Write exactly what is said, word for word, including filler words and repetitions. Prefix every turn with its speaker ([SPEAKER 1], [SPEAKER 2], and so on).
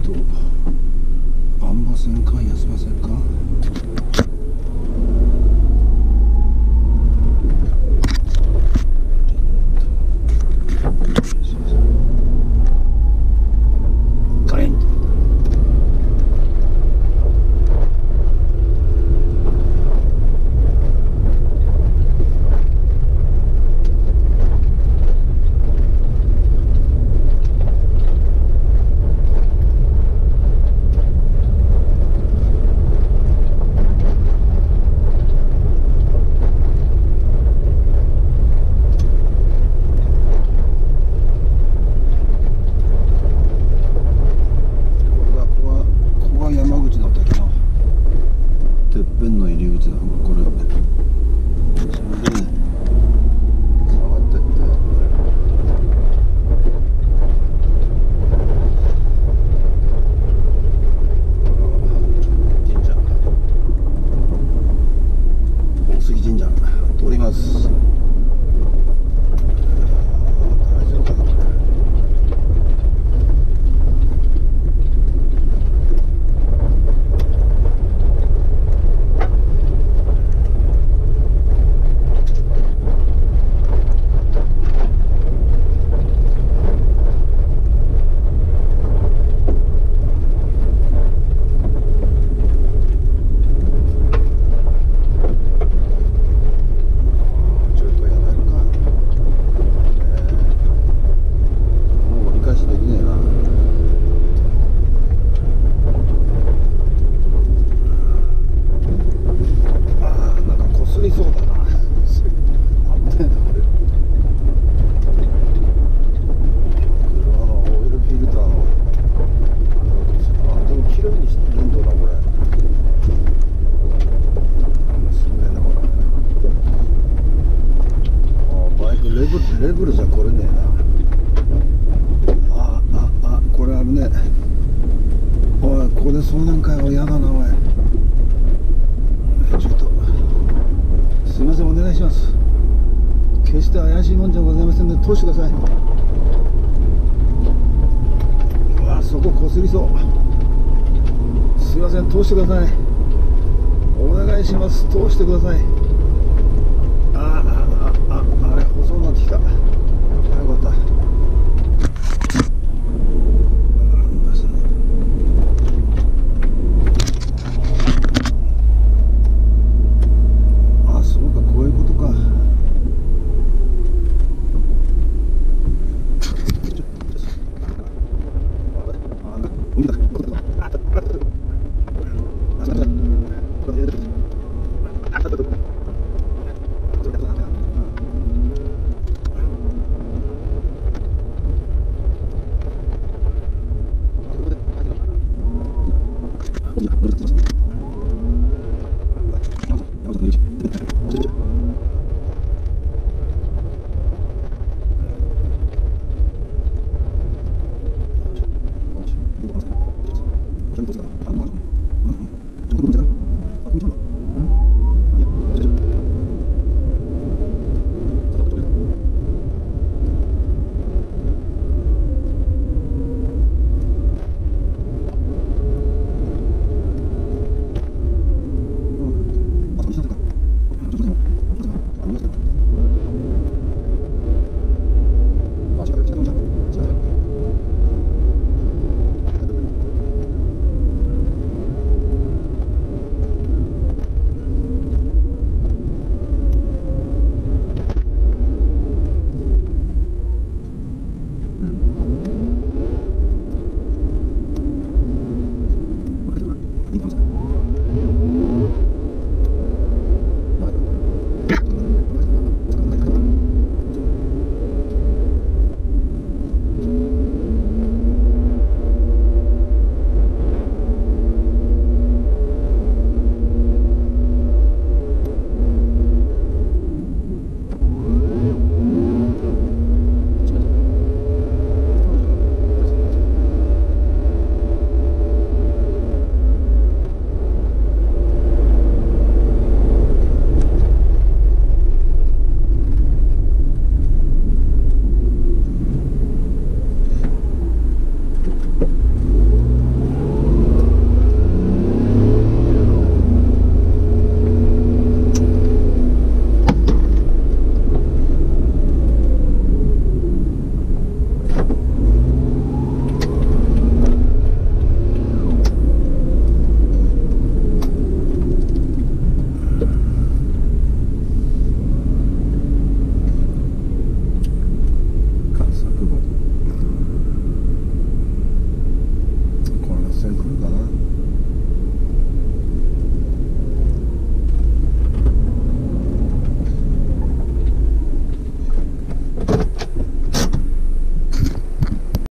[SPEAKER 1] とあんませんか休ませんか。てっぺんの入り口だ。これそれでね下がってって神社、大杉神社通ります。大丈夫かなこれ。そうだな、危ないなこれ。車のオイルフィルターのあ、でも綺麗にしてるんだなこれ。すげえなこれ。あ、バイクレブルレブルじゃこれねえな。あああ、これあるね。おい、ここで遭難かよ。やだなおい。ちょっとすみません、お願いします。決して怪しいもんじゃございませんので通してください。うわ、そここすりそう。すみません、通してください。お願いします、通してください。あああああ、あれ細くなってきた。よかった。